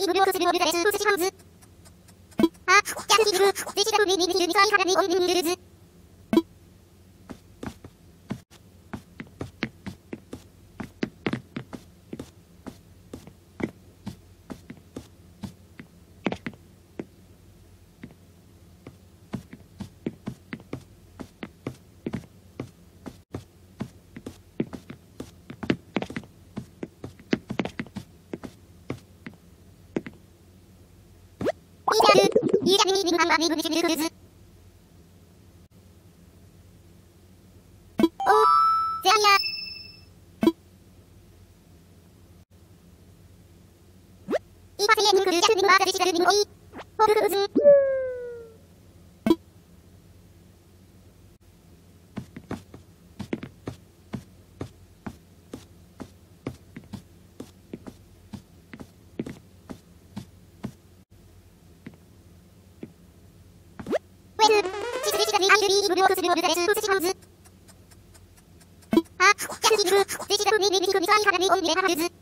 無料するのブザレスーツハウズ。あ、キャスキル、デジタルミニミルミサイハラミオンミルズ。いいじゃミーニングハンバーミングミシュミルクルズ。おー、ゼアイヤー。イーパセイエングクルージャスミンバーザデジタルミンオイ。ホルクルズ。ウェル、シスデジタルアンユリー無料するのブザレスーツハウズ。あ、キャスキル、デジタルミニミルミサイハラミオンミレハマルズ。